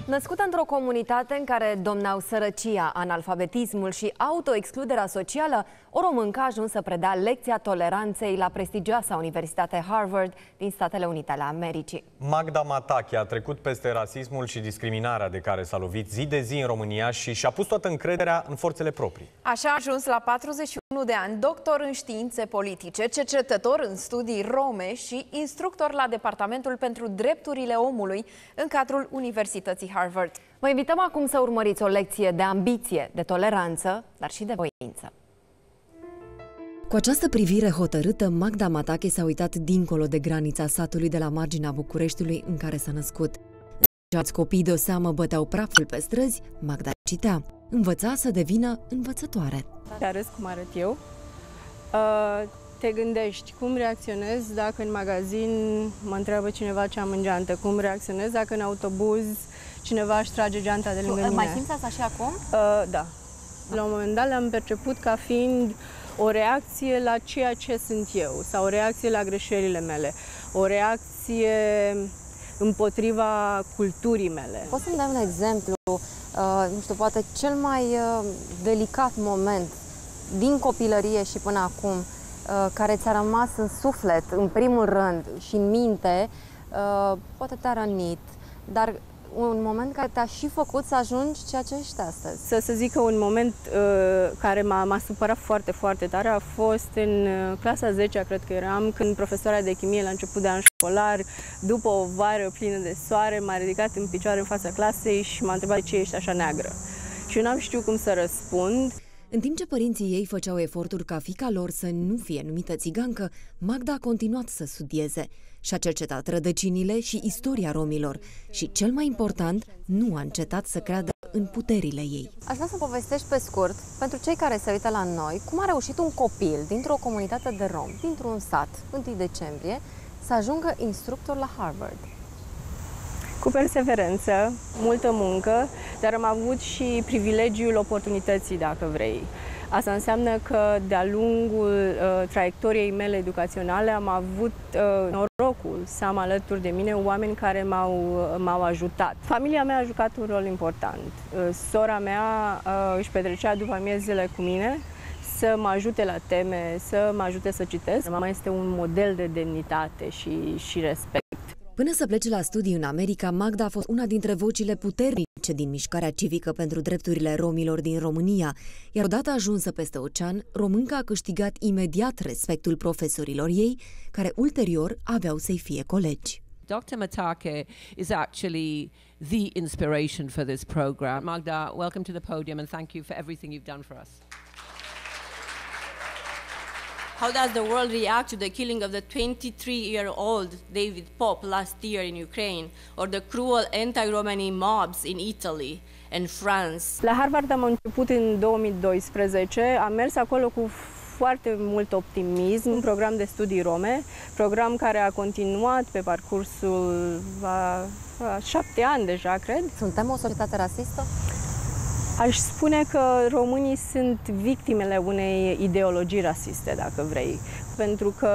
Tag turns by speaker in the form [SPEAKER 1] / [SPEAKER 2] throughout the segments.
[SPEAKER 1] Născută într-o comunitate în care domneau sărăcia, analfabetismul și autoexcluderea socială, o româncă a ajuns să predea lecția toleranței la prestigioasa Universitate Harvard din Statele Unite ale Americii.
[SPEAKER 2] Magda Matache a trecut peste rasismul și discriminarea de care s-a lovit zi de zi în România și și-a pus toată încrederea în forțele proprii.
[SPEAKER 3] Așa a ajuns la 41 de ani, doctor în științe politice, cercetător în studii rome și instructor la Departamentul pentru Drepturile Omului în cadrul Universității Harvard.
[SPEAKER 1] Vă invităm acum să urmăriți o lecție de ambiție, de toleranță, dar și de voință.
[SPEAKER 4] Cu această privire hotărâtă, Magda Matache s-a uitat dincolo de granița satului de la marginea Bucureștiului în care s-a născut. În alți copii de o seamă băteau praful pe străzi, Magda citea, învăța să devină învățătoare.
[SPEAKER 5] Te arăți cum arăt eu, te gândești cum reacționez dacă în magazin mă întreabă cineva ce am în geantă, cum reacționez dacă în autobuz cineva își trage geanta de lângă mine.
[SPEAKER 1] Mai simți asta și acum?
[SPEAKER 5] Da. La un moment dat le-am perceput ca fiind o reacție la ceea ce sunt eu sau o reacție la greșelile mele, o reacție împotriva culturii mele.
[SPEAKER 1] Poți să-mi dai un exemplu, nu știu, poate cel mai delicat moment din copilărie și până acum, care ți-a rămas în suflet, în primul rând, și în minte, poate te-a rănit, dar un moment care te-a și făcut să ajungi ceea ce ești astăzi.
[SPEAKER 5] Să zic că un moment care m-a supărat foarte, foarte tare a fost în clasa 10-a, cred că eram, când profesoara de chimie la început de an școlar, după o vară plină de soare, m-a ridicat în picioare în fața clasei și m-a întrebat de ce ești așa neagră. Și eu n-am știut cum să răspund.
[SPEAKER 4] În timp ce părinții ei făceau eforturi ca fiica lor să nu fie numită țigancă, Magda a continuat să studieze și a cercetat rădăcinile și istoria romilor și, cel mai important, nu a încetat să creadă în puterile ei.
[SPEAKER 1] Aș vrea să povestești pe scurt, pentru cei care se uită la noi, cum a reușit un copil dintr-o comunitate de romi, dintr-un sat, 1 decembrie, să ajungă instructor la Harvard.
[SPEAKER 5] Cu perseverență, multă muncă, dar am avut și privilegiul oportunității, dacă vrei. Asta înseamnă că de-a lungul traiectoriei mele educaționale am avut norocul să am alături de mine oameni care m-au ajutat. Familia mea a jucat un rol important. Sora mea își petrecea după amiezile cu mine să mă ajute la teme, să mă ajute să citesc. Mama este un model de demnitate și respect.
[SPEAKER 4] Până să plece la studii în America, Magda a fost una dintre vocile puternice din mișcarea civică pentru drepturile romilor din România, iar odată ajunsă peste ocean, românca a câștigat imediat respectul profesorilor ei, care ulterior aveau să-i fie colegi.
[SPEAKER 6] Dr. Matache is actually the inspiration for this program. Magda, welcome to the podium and thank you for everything you've done for us.
[SPEAKER 7] How does the world react to the killing of the 23-year-old David Pope last year in Ukraine, or the cruel anti-Romani mobs in Italy and France?
[SPEAKER 5] La Harvard am început în 2012, am mers acolo cu foarte mult optimism, un program de studii rome, program care a continuat pe parcursul a 7 ani deja, cred.
[SPEAKER 1] Suntem o societate rasistă?
[SPEAKER 5] Aș spune că românii sunt victimele unei ideologii rasiste, dacă vrei, pentru că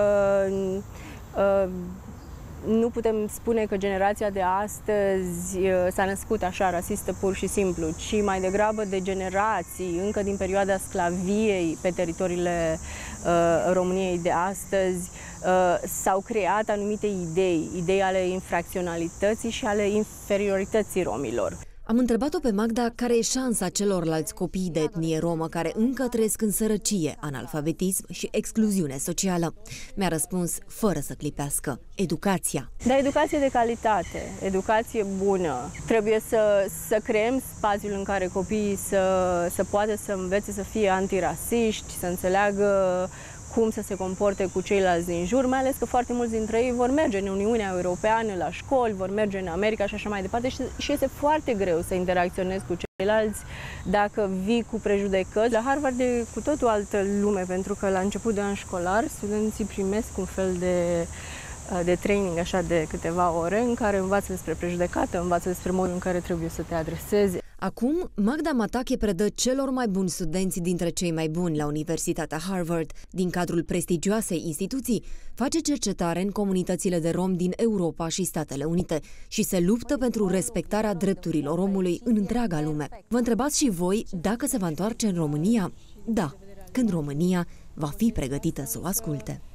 [SPEAKER 5] nu putem spune că generația de astăzi s-a născut așa rasistă pur și simplu, ci mai degrabă de generații, încă din perioada sclaviei pe teritoriile României de astăzi, s-au creat anumite idei ale infracționalității și ale inferiorității romilor.
[SPEAKER 4] Am întrebat-o pe Magda care e șansa celorlalți copii de etnie romă care încă trăiesc în sărăcie, analfabetism și excluziune socială. Mi-a răspuns, fără să clipească, educația.
[SPEAKER 5] Da, educație de calitate, educație bună. Trebuie să creăm spațiul în care copiii să poată să învețe să fie antirasiști, să înțeleagă cum să se comporte cu ceilalți din jur, mai ales că foarte mulți dintre ei vor merge în Uniunea Europeană, la școli, vor merge în America și așa mai departe și este foarte greu să interacționezi cu ceilalți dacă vii cu prejudecăți. La Harvard e cu totul altă lume, pentru că la început de an școlar studenții primesc un fel de training așa de câteva ore în care învață despre prejudecată, învață despre modul în care trebuie să te adresezi.
[SPEAKER 4] Acum, Magda Matache predă celor mai buni studenți dintre cei mai buni la Universitatea Harvard. Din cadrul prestigioasei instituții, face cercetare în comunitățile de romi din Europa și Statele Unite și se luptă pentru respectarea drepturilor omului în întreaga lume. Vă întrebați și voi dacă se va întoarce în România? Da, când România va fi pregătită să o asculte.